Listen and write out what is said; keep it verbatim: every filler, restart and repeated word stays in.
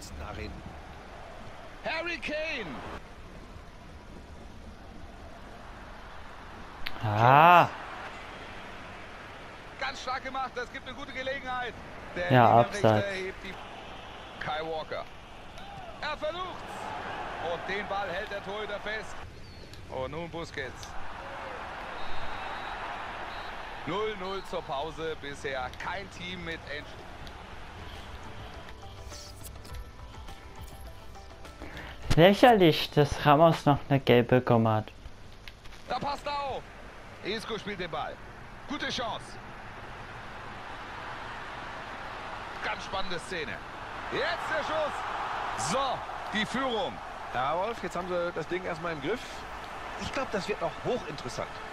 Pfosten nach hinten. Harry Kane. Ah. Ganz stark gemacht, das gibt eine gute Gelegenheit. Der Ja, Linienrichter Abseits. hebt die... Kai Walker. Er versucht's. Und den Ball hält der Torhüter fest. Und nun Busquets. null null zur Pause. Bisher kein Team mit End... Lächerlich, dass Ramos noch eine gelbe bekommen hat. Da passt er auf. Isco spielt den Ball. Gute Chance. Ganz spannende Szene. Jetzt der Schuss. So, die Führung. Ja, Wolf, jetzt haben sie das Ding erstmal im Griff. Ich glaube, das wird noch hochinteressant.